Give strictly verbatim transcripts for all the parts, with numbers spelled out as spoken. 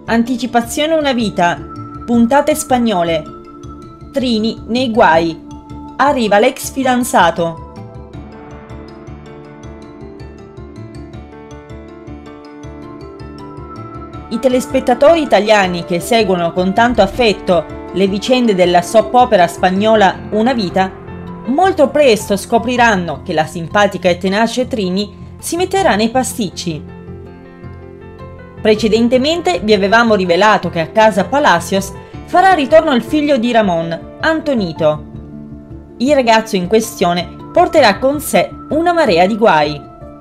Anticipazione una vita. Puntate spagnole. Trini nei guai. Arriva l'ex fidanzato. I telespettatori italiani che seguono con tanto affetto le vicende della soap opera spagnola Una vita, molto presto scopriranno che la simpatica e tenace Trini si metterà nei pasticci. Precedentemente vi avevamo rivelato che a casa Palacios farà ritorno il figlio di Ramón, Antonito. Il ragazzo in questione porterà con sé una marea di guai.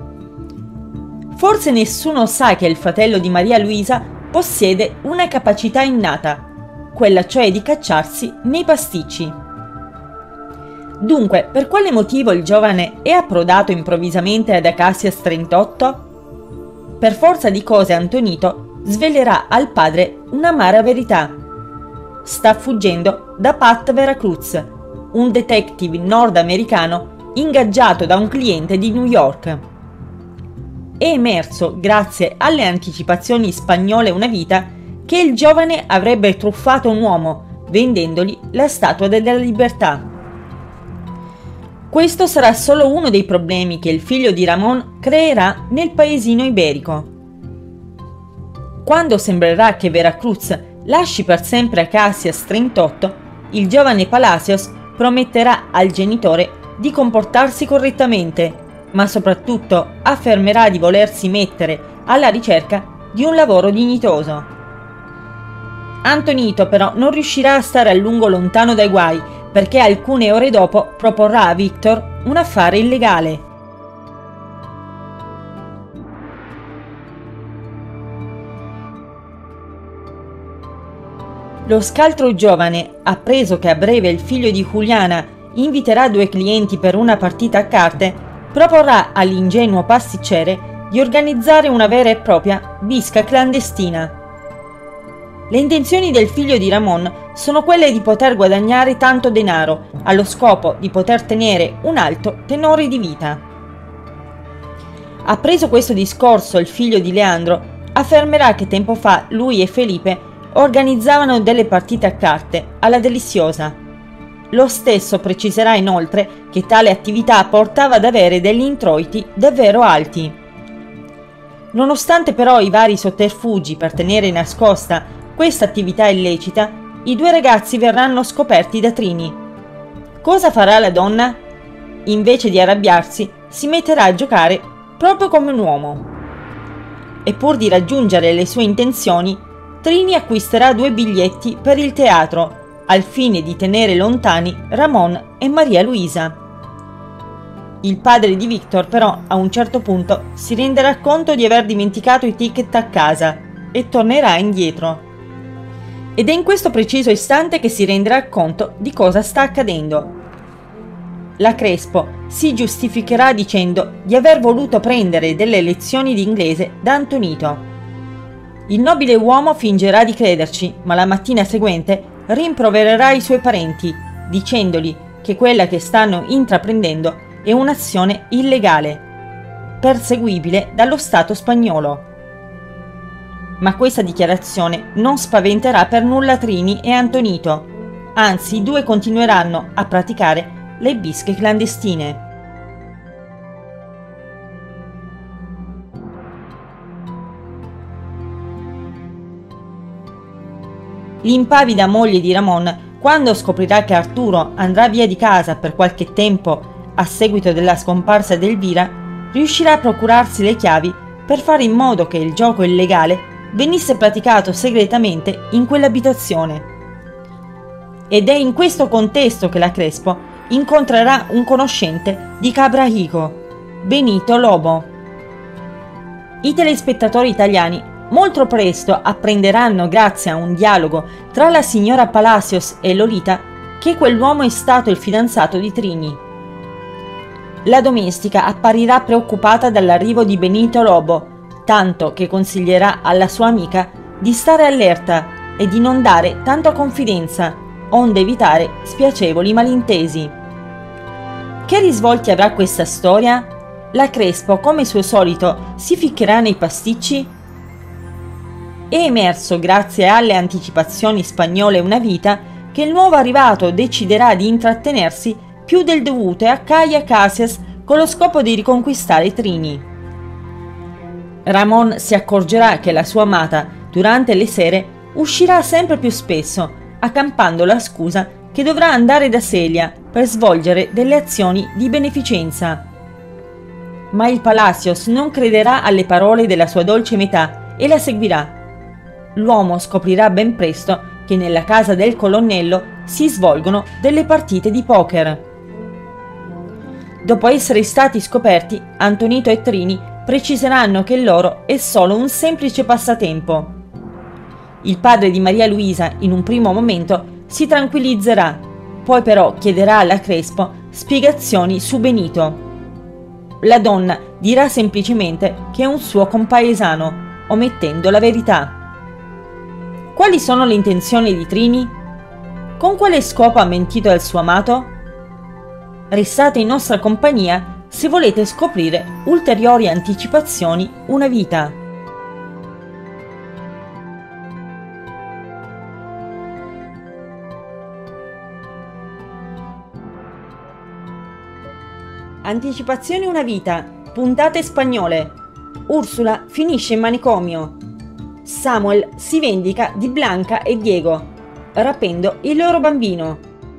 Forse nessuno sa che il fratello di Maria Luisa possiede una capacità innata, quella cioè di cacciarsi nei pasticci. Dunque, per quale motivo il giovane è approdato improvvisamente ad Acacias trentotto? Per forza di cose Antonito svelerà al padre un'amara verità. Sta fuggendo da Pat Veracruz, un detective nordamericano ingaggiato da un cliente di New York. È emerso, grazie alle anticipazioni spagnole Una vita, che il giovane avrebbe truffato un uomo, vendendogli la Statua della Libertà. Questo sarà solo uno dei problemi che il figlio di Ramón creerà nel paesino iberico. Quando sembrerà che Veracruz lasci per sempre Acacias trentotto, il giovane Palacios prometterà al genitore di comportarsi correttamente, ma soprattutto affermerà di volersi mettere alla ricerca di un lavoro dignitoso. Antonito però non riuscirà a stare a lungo lontano dai guai, perché alcune ore dopo proporrà a Victor un affare illegale. Lo scaltro giovane, appreso che a breve il figlio di Juliana inviterà due clienti per una partita a carte, proporrà all'ingenuo pasticcere di organizzare una vera e propria bisca clandestina. Le intenzioni del figlio di Ramón sono quelle di poter guadagnare tanto denaro, allo scopo di poter tenere un alto tenore di vita. Appreso questo discorso, il figlio di Leandro affermerà che tempo fa lui e Felipe organizzavano delle partite a carte alla Deliziosa. Lo stesso preciserà inoltre che tale attività portava ad avere degli introiti davvero alti. Nonostante però i vari sotterfugi per tenere nascosta questa attività illecita, i due ragazzi verranno scoperti da Trini. Cosa farà la donna? Invece di arrabbiarsi, si metterà a giocare proprio come un uomo. E pur di raggiungere le sue intenzioni, Trini acquisterà due biglietti per il teatro, al fine di tenere lontani Ramón e Maria Luisa. Il padre di Victor però a un certo punto si renderà conto di aver dimenticato i ticket a casa e tornerà indietro. Ed è in questo preciso istante che si renderà conto di cosa sta accadendo. La Crespo si giustificherà dicendo di aver voluto prendere delle lezioni di inglese da Antonito. Il nobile uomo fingerà di crederci, ma la mattina seguente rimprovererà i suoi parenti, dicendogli che quella che stanno intraprendendo è un'azione illegale, perseguibile dallo Stato spagnolo. Ma questa dichiarazione non spaventerà per nulla Trini e Antonito, anzi i due continueranno a praticare le bische clandestine. L'impavida moglie di Ramón, quando scoprirà che Arturo andrà via di casa per qualche tempo a seguito della scomparsa di Elvira, riuscirà a procurarsi le chiavi per fare in modo che il gioco illegale venisse praticato segretamente in quell'abitazione. Ed è in questo contesto che la Crespo incontrerà un conoscente di Cabrahigo, Benito Lobo. I telespettatori italiani molto presto apprenderanno, grazie a un dialogo tra la signora Palacios e Lolita, che quell'uomo è stato il fidanzato di Trini. La domestica apparirà preoccupata dall'arrivo di Benito Lobo, tanto che consiglierà alla sua amica di stare allerta e di non dare tanto confidenza, onde evitare spiacevoli malintesi. Che risvolti avrà questa storia? La Crespo, come suo solito, si ficcherà nei pasticci? È emerso, grazie alle anticipazioni spagnole una vita, che il nuovo arrivato deciderà di intrattenersi più del dovuto a Caia Casias con lo scopo di riconquistare Trini. Ramon si accorgerà che la sua amata, durante le sere, uscirà sempre più spesso, accampando la scusa che dovrà andare da Celia per svolgere delle azioni di beneficenza. Ma il Palacios non crederà alle parole della sua dolce metà e la seguirà. L'uomo scoprirà ben presto che nella casa del colonnello si svolgono delle partite di poker. Dopo essere stati scoperti, Antonito e Trini preciseranno che il loro è solo un semplice passatempo. Il padre di Maria Luisa, in un primo momento, si tranquillizzerà, poi però chiederà alla Crespo spiegazioni su Benito. La donna dirà semplicemente che è un suo compaesano, omettendo la verità. Quali sono le intenzioni di Trini? Con quale scopo ha mentito al suo amato? Restate in nostra compagnia se volete scoprire ulteriori anticipazioni Una vita. Anticipazioni Una vita, puntate spagnole. Ursula finisce in manicomio. Samuel si vendica di Blanca e Diego, rapendo il loro bambino.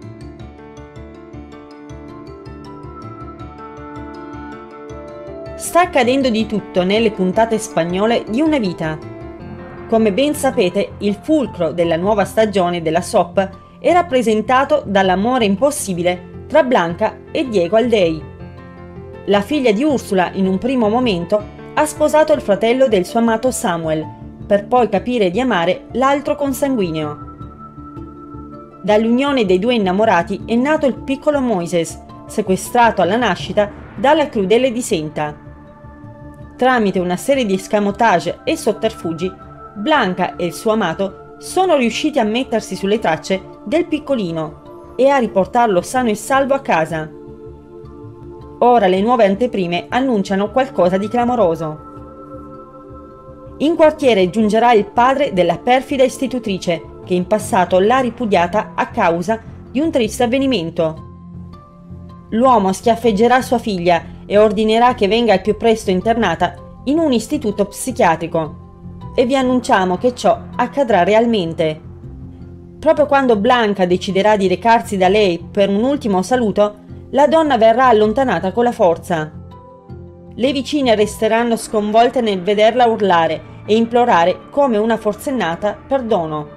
Sta accadendo di tutto nelle puntate spagnole di Una vita. Come ben sapete, il fulcro della nuova stagione della soap è rappresentato dall'amore impossibile tra Blanca e Diego Aldei. La figlia di Ursula, in un primo momento, ha sposato il fratello del suo amato Samuel, per poi capire di amare l'altro consanguineo. Dall'unione dei due innamorati è nato il piccolo Moises, sequestrato alla nascita dalla crudele di Senta. Tramite una serie di escamotage e sotterfugi, Blanca e il suo amato sono riusciti a mettersi sulle tracce del piccolino e a riportarlo sano e salvo a casa. Ora le nuove anteprime annunciano qualcosa di clamoroso. In quartiere giungerà il padre della perfida istitutrice, che in passato l'ha ripudiata a causa di un triste avvenimento. L'uomo schiaffeggerà sua figlia e ordinerà che venga al più presto internata in un istituto psichiatrico. E vi annunciamo che ciò accadrà realmente. Proprio quando Blanca deciderà di recarsi da lei per un ultimo saluto, la donna verrà allontanata con la forza. Le vicine resteranno sconvolte nel vederla urlare e implorare come una forsennata perdono.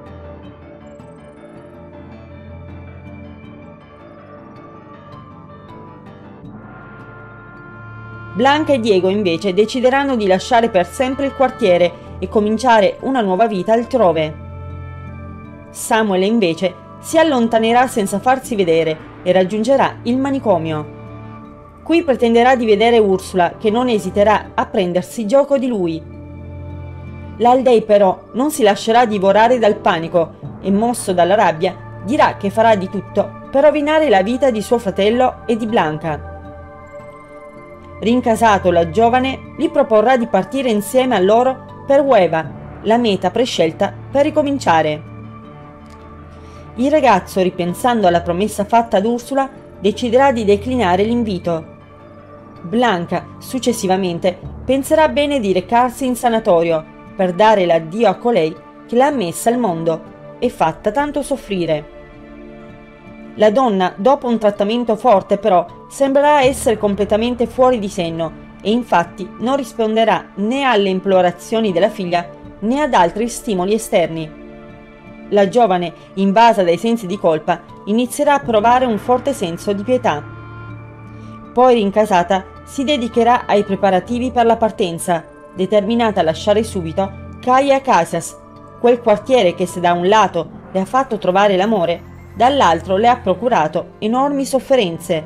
Blanca e Diego invece decideranno di lasciare per sempre il quartiere e cominciare una nuova vita altrove. Samuel invece si allontanerà senza farsi vedere e raggiungerà il manicomio. Qui pretenderà di vedere Ursula, che non esiterà a prendersi gioco di lui. L'Aldei però non si lascerà divorare dal panico e, mosso dalla rabbia, dirà che farà di tutto per rovinare la vita di suo fratello e di Blanca. Rincasato, la giovane gli proporrà di partire insieme a loro per Huelva, la meta prescelta per ricominciare. Il ragazzo, ripensando alla promessa fatta ad Ursula, deciderà di declinare l'invito. Blanca, successivamente, penserà bene di recarsi in sanatorio per dare l'addio a colei che l'ha messa al mondo e fatta tanto soffrire. La donna, dopo un trattamento forte però, sembrerà essere completamente fuori di senno e infatti non risponderà né alle implorazioni della figlia né ad altri stimoli esterni. La giovane, invasa dai sensi di colpa, inizierà a provare un forte senso di pietà. Poi, rincasata, si dedicherà ai preparativi per la partenza, determinata a lasciare subito Caia Casias, quel quartiere che se da un lato le ha fatto trovare l'amore, dall'altro le ha procurato enormi sofferenze.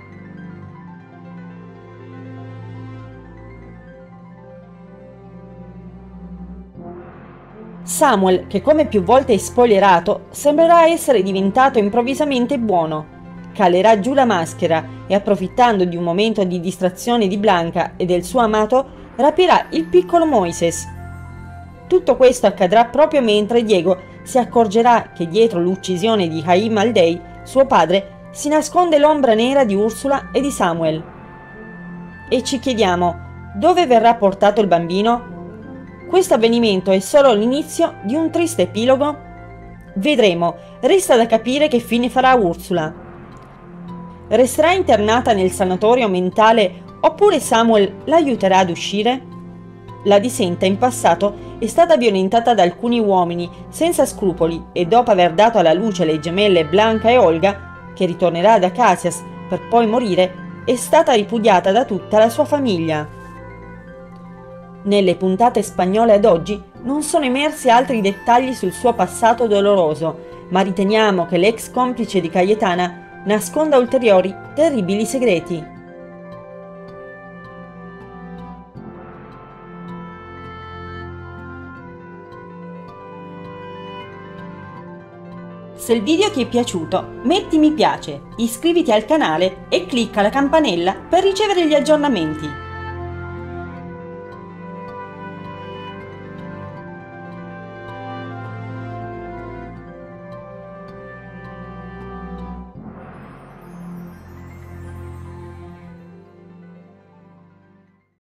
Samuel, che come più volte è spoilerato, sembrerà essere diventato improvvisamente buono. Calerà giù la maschera e, approfittando di un momento di distrazione di Blanca e del suo amato, rapirà il piccolo Moises. Tutto questo accadrà proprio mentre Diego si accorgerà che dietro l'uccisione di Haim Aldei, suo padre, si nasconde l'ombra nera di Ursula e di Samuel. E ci chiediamo, dove verrà portato il bambino? Questo avvenimento è solo l'inizio di un triste epilogo? Vedremo, resta da capire che fine farà Ursula. Resterà internata nel sanatorio mentale oppure Samuel l'aiuterà ad uscire? La disenta in passato è stata violentata da alcuni uomini senza scrupoli e dopo aver dato alla luce le gemelle Blanca e Olga, che ritornerà da Caxias per poi morire, è stata ripudiata da tutta la sua famiglia. Nelle puntate spagnole ad oggi non sono emersi altri dettagli sul suo passato doloroso, ma riteniamo che l'ex complice di Cayetana nasconda ulteriori terribili segreti. Se il video ti è piaciuto, metti mi piace, iscriviti al canale e clicca la campanella per ricevere gli aggiornamenti.